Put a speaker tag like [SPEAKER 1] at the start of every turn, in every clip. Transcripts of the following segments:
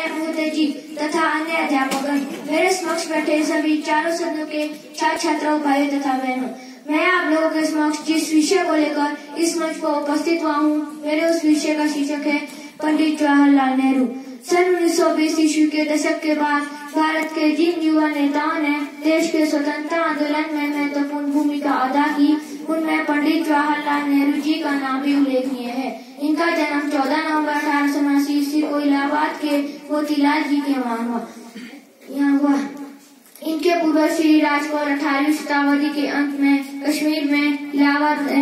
[SPEAKER 1] मुहतजी तथा अन्य अध्यापकगण, मेरे समक्ष बैठे सभी चारों सदनों के छात्र छात्राओं, भाइयों तथा बहनों, मैं आप लोगों के समक्ष जिस विषय को लेकर इस मंच पर उपस्थित हुआ हूँ, मेरे उस विषय का शीर्षक है पंडित जवाहरलाल नेहरू। सन 1920 ईस्वी के दशक के बाद भारत के जिन युवा नेताओं ने देश के स्वतंत्रता आंदोलन में महत्वपूर्ण भूमिका अदा की, उनमें पंडित जवाहरलाल नेहरू जी का नाम भी उल्लेखनीय है। इनका जन्म 14 नवंबर 1879 ईस्वी को इलाहाबाद के मोतीलाल जी के यहाँ हुआ। इनके पूर्वज श्री राजकौर 18वीं शताब्दी के अंत में कश्मीर में इलाहाबाद में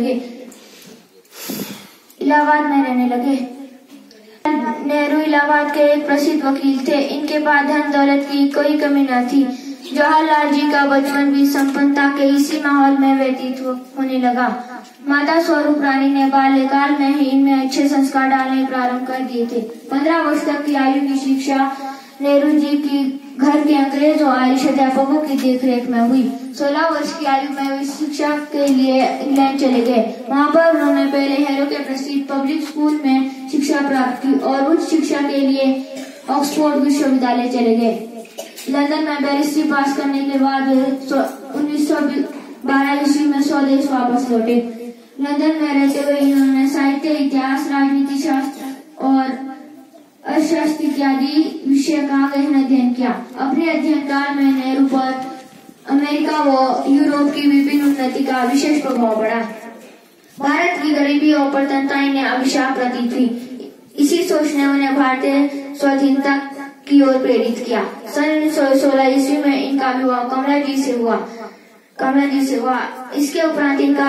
[SPEAKER 1] रहने लगे। नेहरू इलाहाबाद के एक प्रसिद्ध वकील थे। इनके पास धन दौलत की कोई कमी न थी। जवाहरलाल जी का बचपन भी संपन्नता के इसी माहौल में व्यतीत होने लगा। माता स्वरूप रानी ने बाल्यकाल में ही इनमें अच्छे संस्कार डालने प्रारंभ कर दिए थे। 15 वर्ष तक की आयु की शिक्षा नेहरू जी की घर के अंग्रेज और आयरिश अध्यापकों की देखरेख में हुई। 16 वर्ष की आयु में वे शिक्षा के लिए इंग्लैंड चले गए। वहाँ पर उन्होंने पहले हैरो के प्रसिद्ध पब्लिक स्कूल में शिक्षा प्राप्त की और उच्च शिक्षा के लिए ऑक्सफोर्ड विश्वविद्यालय चले गए। लंदन में बैरिस्ट्री पास करने के बाद 1912 ईस्वी में स्वदेश वापस लौटे। लंदन में रहते हुए इन्होंने साहित्य, इतिहास, राजनीति शास्त्र और अर्थशास्त्र इत्यादि विषय का गहन अध्ययन किया। अपने अध्ययन काल में नेहरू पर अमेरिका व यूरोप की विभिन्न उन्नति का विशेष प्रभाव पड़ा। भारत की गरीबी और प्रतनता इन्हें अभिशाप प्रतीत हुई। इसी सोच ने उन्हें भारतीय स्वाधीनता की ओर प्रेरित किया। सन 1916 ईस्वी में इनका विवाह कमला जी से हुआ। इसके उपरांत इनका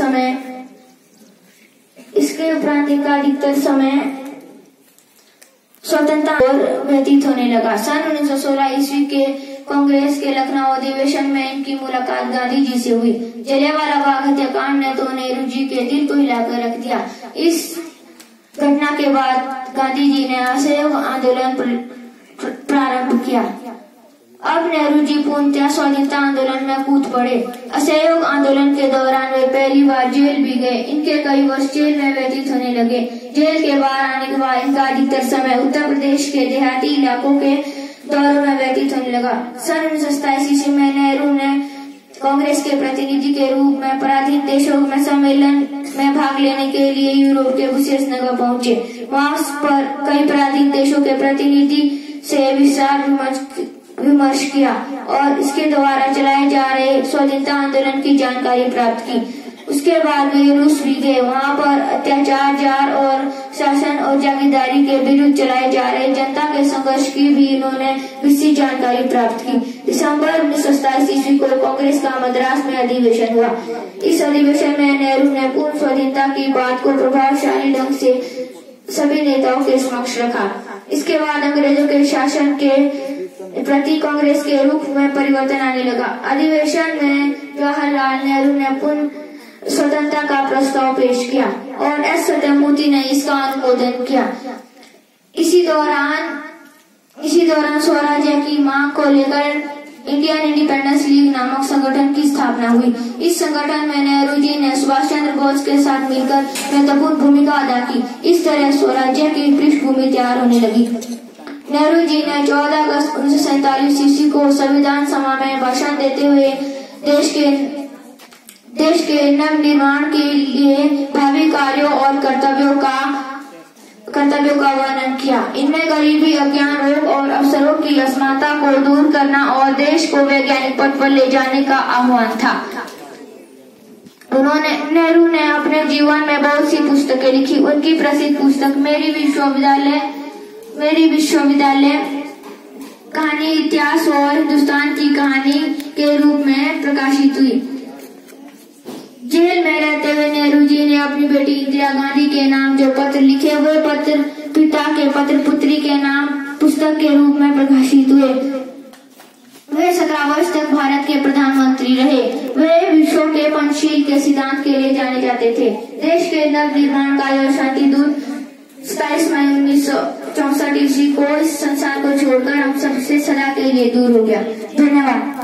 [SPEAKER 1] अधिकतर समय स्वतंत्रता और व्यतीत होने लगा। सन 1916 ईस्वी के कांग्रेस के लखनऊ अधिवेशन में इनकी मुलाकात गांधी जी से हुई। जलियांवाला बाग हत्याकांड ने तो नेहरू जी के दिल को हिलाकर रख दिया। इस घटना के बाद गांधी जी ने असहयोग आंदोलन प्रारंभ किया। अब नेहरू जी पूर्णतः स्वाधीनता आंदोलन में कूद पड़े। असहयोग आंदोलन के दौरान वे पहली बार जेल भी गए। इनके कई वर्ष जेल में व्यतीत होने लगे। जेल के बाहर आने के बाद इनका अधिकतर समय उत्तर प्रदेश के देहाती इलाकों के दौरों में व्यतीत होने लगा। सन 1927 ईस्वी में नेहरू ने कांग्रेस के प्रतिनिधि के रूप में पराधीन देशों में सम्मेलन में भाग लेने के लिए यूरोप के बुसेस नगर पहुंचे। वहां पर कई पराधीन देशों के प्रतिनिधि से विचार विमर्श किया और इसके द्वारा चलाए जा रहे स्वाधीनता आंदोलन की जानकारी प्राप्त की। उसके बाद वे रूस भी गए। वहाँ पर अत्याचार, जार और शासन और जागीरदारी के विरुद्ध चलाए जा रहे जनता के संघर्ष की भी इन्होंने विस्तृत जानकारी प्राप्त की। दिसंबर 1927 ईस्वी को कांग्रेस का मद्रास में अधिवेशन हुआ। इस अधिवेशन में नेहरू ने पूर्ण स्वाधीनता की बात को प्रभावशाली ढंग से सभी नेताओं के समक्ष रखा। इसके बाद अंग्रेजों के शासन के प्रति कांग्रेस के रुख में परिवर्तन आने लगा। अधिवेशन में जवाहरलाल नेहरू ने पूर्ण स्वतंत्रता का प्रस्ताव पेश किया और एस सत्यमूर्ति ने इसका अनुमोदन किया। इसी दौरान स्वराज्य की मांग को लेकर इंडियन इंडिपेंडेंस लीग नामक संगठन की स्थापना हुई। इस संगठन में नेहरू जी ने सुभाष चंद्र बोस के साथ मिलकर महत्वपूर्ण भूमिका अदा की। इस तरह स्वराज्य की पृष्ठभूमि तैयार होने लगी। नेहरू जी ने 14 अगस्त 1947 ईस्वी को संविधान सभा में भाषण देते हुए देश के नवनिर्माण के लिए भावी कार्यों और कर्तव्यों का वर्णन किया। इनमें गरीबी, अज्ञान, रोग और अवसरों की असमानता को दूर करना और देश को वैज्ञानिक पथ पर ले जाने का आह्वान था। नेहरू ने अपने जीवन में बहुत सी पुस्तकें लिखी। उनकी प्रसिद्ध पुस्तक मेरी विश्वविद्यालय कहानी इतिहास और हिंदुस्तान की कहानी के रूप में प्रकाशित हुई। जेल में रहते हुए नेहरू जी ने अपनी बेटी इंदिरा गांधी के नाम जो पत्र लिखे, वे पत्र पिता के पत्र पुत्री के नाम पुस्तक के रूप में प्रकाशित हुए। वे 17 वर्ष तक भारत के प्रधानमंत्री रहे। वे विश्व के पंचशील के सिद्धांत के लिए जाने जाते थे। देश के नवनिर्माण का यह शांति दूत 27 मई 1964 ईस्वी को इस संसार को छोड़कर हम सबसे सदा के लिए दूर हो गया। धन्यवाद।